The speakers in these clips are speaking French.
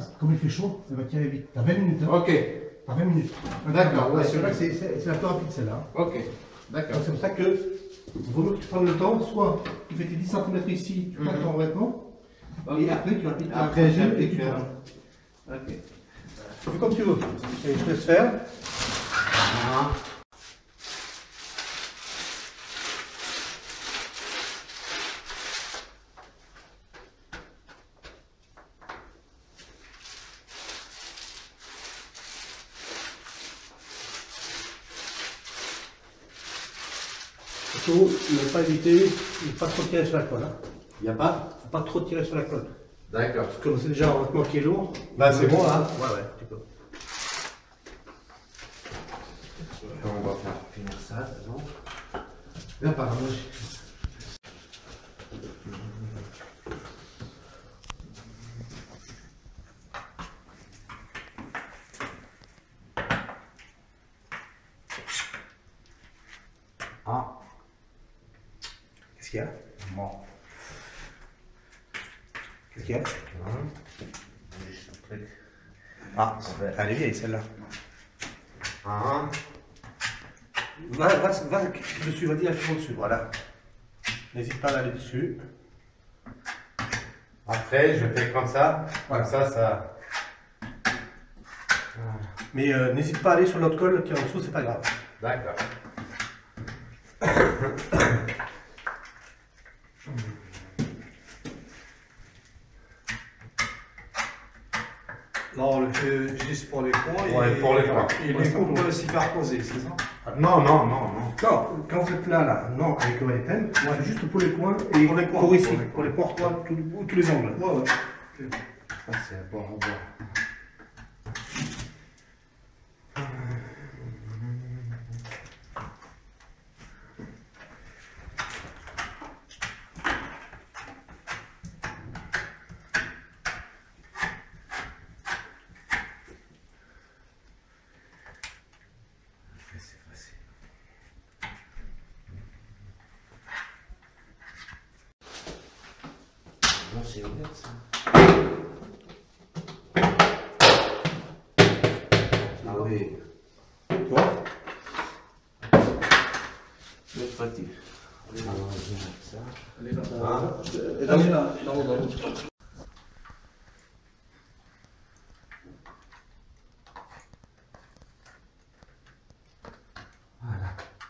comme il fait chaud, elle va tirer vite. T'as 20 minutes. Hein. Ok. T'as 20 minutes. D'accord. Ouais, c'est vrai que c'est la plus rapide celle-là. Ok. D'accord. C'est pour ça que il vaut mieux que tu prennes le temps, soit tu fais tes 10 cm ici, tu prends ton vêtement, et après tu appliques ta presse et tu tournes. Ok. Tu fais comme tu veux. Et je te laisse faire. Surtout, ne pas éviter, ne pas trop tirer sur la colle. Hein. Il n'y a pas? Faut pas trop tirer sur la colle. D'accord. Parce que c'est déjà un vêtement qui est lourd. Là, c'est bon, là? Ouais, tu peux. On va faire finir ça, non? Là, apparemment, Ah. Qu'est-ce qu'il y a? Bon. Qu'est-ce qu'il y a? Juste un truc. Ah, elle est vieille celle-là. Ah. Va dessus, vas-y, appuie dessus, voilà. N'hésite pas à aller dessus. Après, je fais comme ça. Voilà. Comme ça. Mais n'hésite pas à aller sur l'autre colle qui est en dessous, c'est pas grave. D'accord. Non, on le fait juste pour les coins. Ouais, pour les coins. Et les coups peuvent s'y faire poser, c'est ça? Non. Non, quand vous êtes là, non, avec le thème, c'est juste pour les coins et Pour les coins, pour ici, pour les pour les portes, tous les angles. Ouais. Ça, c'est bon, bon. C'est facile. Non, c'est ouvert ça. Ah oui. Tu vois? C'est pratique. Alors, je vais mettre ça. Elle est là. Ah. Elle est là, dans l'eau. Voilà.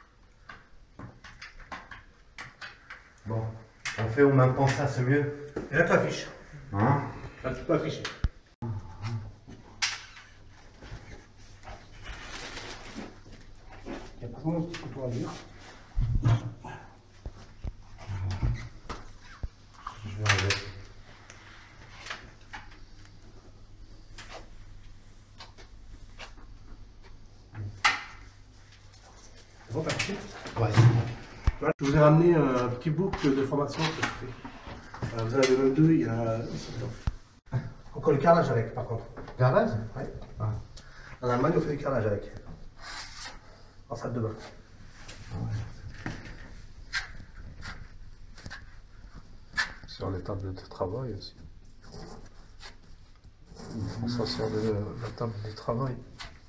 Bon, on fait en même temps ça, c'est mieux. Et là, tu affiches. Hein? Là, tu peux afficher. Il n'y a pas vraiment un petit couteau à dire. Je vais enlever. C'est bon, t'as affiché? Ouais. Voilà, je vous ai ramené un petit book de formation que je fais. Vous en avez même deux, il y a ici dedans. Encore le carrelage avec, par contre. Carrelage? Ouais. Ah. En Allemagne, on fait du carrelage avec. En salle de bain. Sur les tables de travail aussi. Ils font ça sur la table de travail.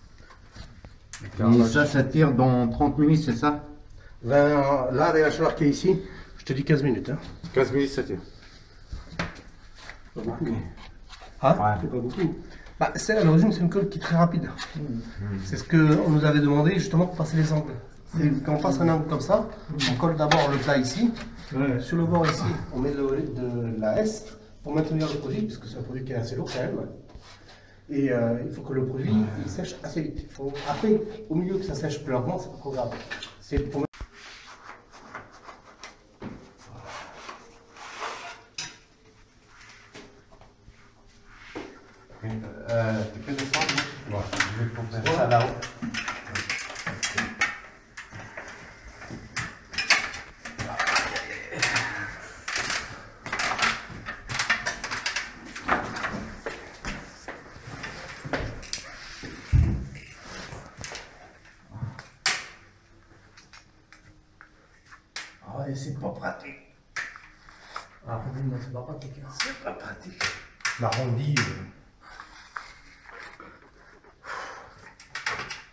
Et ça tire dans 30 minutes, c'est ça? Là, avec la chaleur qui est ici, je te dis 15 minutes. Hein. 15 minutes, ça tire. Pas beaucoup. Ok. Hein? Ouais. C'est pas beaucoup. Bah, celle à l'origine, c'est une colle qui est très rapide. C'est ce qu'on nous avait demandé justement pour passer les angles. Quand on passe un angle comme ça, on colle d'abord le plat ici. Ouais. Sur le bord ici, on met de la S pour maintenir le produit, puisque c'est un produit qui est assez lourd quand même. Et il faut que le produit il sèche assez vite. Il faut, après, au milieu que ça sèche plus lentement, c'est pas trop grave. C'est pour Tu peux descendre? Ouais. Je vais couper ça là-haut. Ah ouais, c'est pas pratique. Ah, non, c'est pas pratique. Hein. C'est pas pratique. L'arrondi.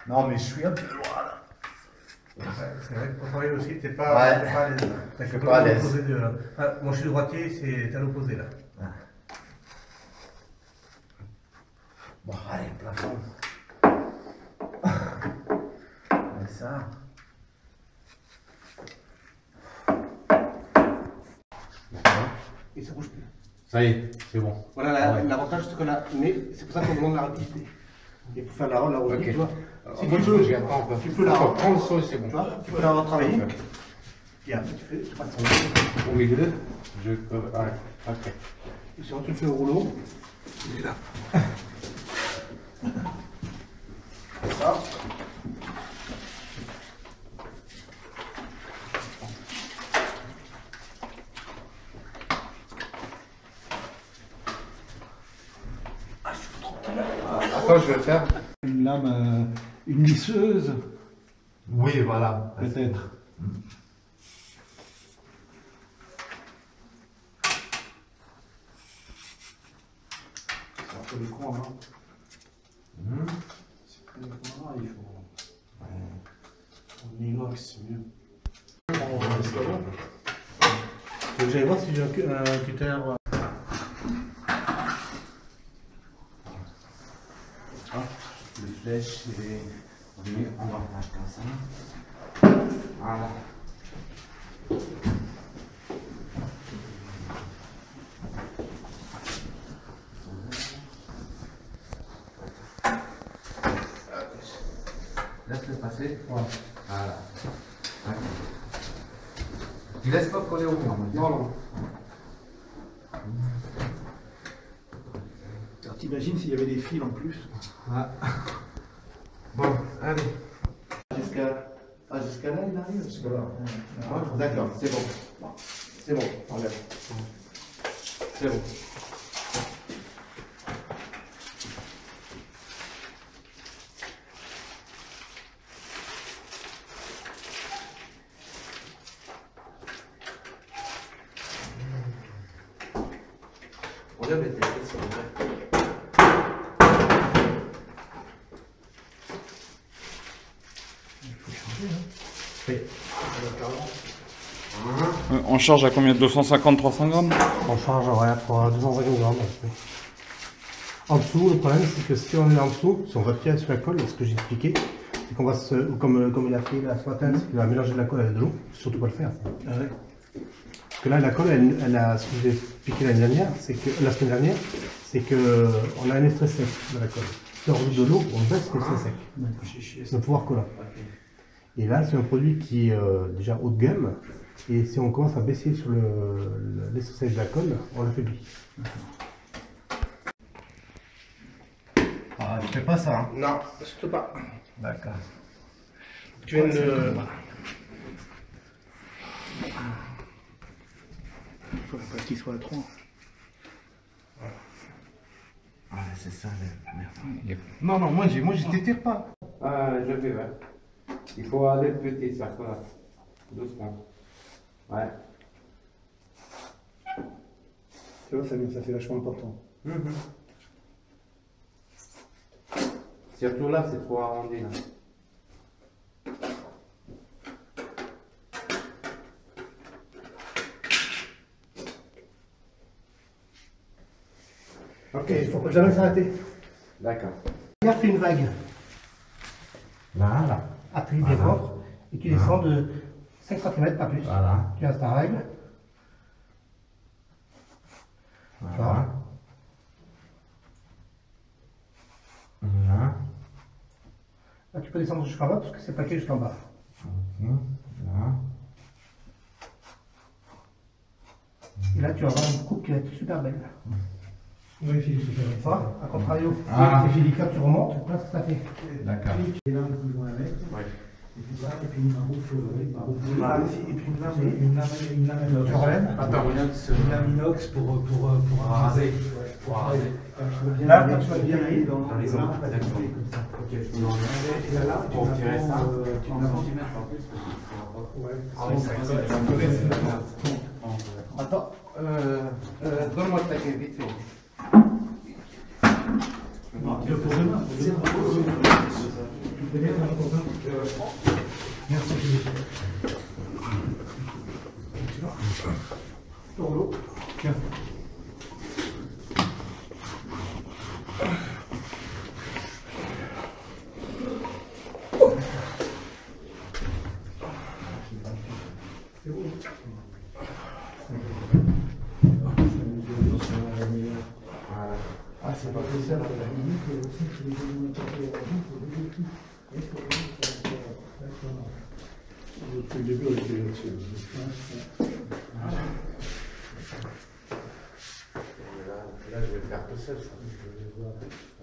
Non, mais je suis un peu loin là. Ouais, c'est vrai que pour travailler aussi, t'es pas, Ouais. t'es pas à l'aise. Je suis pas à l'aise. Moi je suis droitier, c'est à l'opposé là. Bon, allez, plafond. Et ça. Et ça bouge plus. Ça y est, c'est bon. Voilà Ouais. l'avantage, c'est qu'on a. Mais c'est pour ça qu'on demande la rapidité. Et pour faire la route, Ok. tu vois. Si Moi, tu je peux, regarde pas, on peut- tu peux la prendre le sol, c'est bon. Tu vois, tu peux la retravailler. Ok. Et après tu passes Au milieu, je peux. Ouais, ok. et sinon tu fais le rouleau. Il est là. Comme ça. Attends, je vais le faire. Une lame, une lisseuse, Oui, voilà. peut-être. C'est un peu le con, hein. Mhm. C'est pas le con, il faut. En inox, c'est mieux. Donc j'allais voir si j'ai un cutter. Le flèche, et oui, on va faire comme ça. Voilà. Laisse-le passer. Voilà. Voilà. Ouais. Tu laisses pas coller au mur. Non, non. Alors t'imagines s'il y avait des fils en plus. Ah. Bon, allez. Jusqu'à là, il arrive. Jusqu'à là. Ouais, d'accord, c'est bon. C'est bon, enlève. C'est bon. Regarde les têtes, s'il vous plaît. On charge à combien? 250-300 grammes? On charge pour 250 grammes. En dessous, le problème c'est que si on est en dessous, si on va tirer sur la colle, ce que j'ai expliqué, c'est qu'on va se. Comme il a fait là ce matin, c'est qu'il va mélanger de la colle avec de l'eau, surtout pas le faire. Ça. Parce que là, la colle, ce que j'ai expliqué l'année dernière, c'est que la semaine dernière, c'est que on a un extrait sec de la colle. Si on rajoute de l'eau, on baisse l'extrait sec. C'est le pouvoir collant. Et là, c'est un produit qui est déjà haut de gamme. Et si on commence à baisser sur l'extrait sec de la colle, on l'affaiblit. Ah, tu fais pas ça, hein? Non, surtout pas. D'accord. Tu viens de. Il faudrait pas qu'il soit à 3. Ah, c'est ça, merde. Non, non, moi, je t'étire pas. Ah, je fais, ouais. Il faut aller petit, ça, voilà. Doucement. Ouais. Tu vois, ça c'est vachement important. Surtout là, c'est trop arrondi, là. Ok, il faut jamais s'arrêter. D'accord. Regarde, fais une vague. Là, là. Appuie bien fort. Et tu descends de 5 cm, pas plus. Voilà. Tu as ta règle. Voilà. Voilà. Là, tu peux descendre jusqu'en bas parce que c'est plaqué jusqu'en bas. Là. Et là, tu vas avoir une coupe qui va être super belle. Oui, Philippe, c'est vrai. Ça, à contrario, Ah. c'est délicat, tu remontes, voilà ce que ça fait. D'accord. Les lames qui vont avec. Ouais. Et puis là, et puis une maroufle. Ah, ici, et puis une lame. Une lame inox. Tu relèves. Attends, regarde ce. Une lame inox pour raser. Pour raser. Là, quand tu vas bien aller dans les mains, mains, d'accord. Ok, je peux l'enlever. Et là, Pour tirer ça. tu 30 l'apprends. cm en plus, parce qu'il faut Ouais. Ah oui, ça me Attends, donne-moi ta clé vite fait. Non, pour demain. C'est bien, t'as un copain. Merci, Philippe. Tu vois ton rouleau. Tiens. C'est bon. Ah, c'est pas possible. Depuis le début, on était là-dessus. Là, je vais le faire tout seul, ça.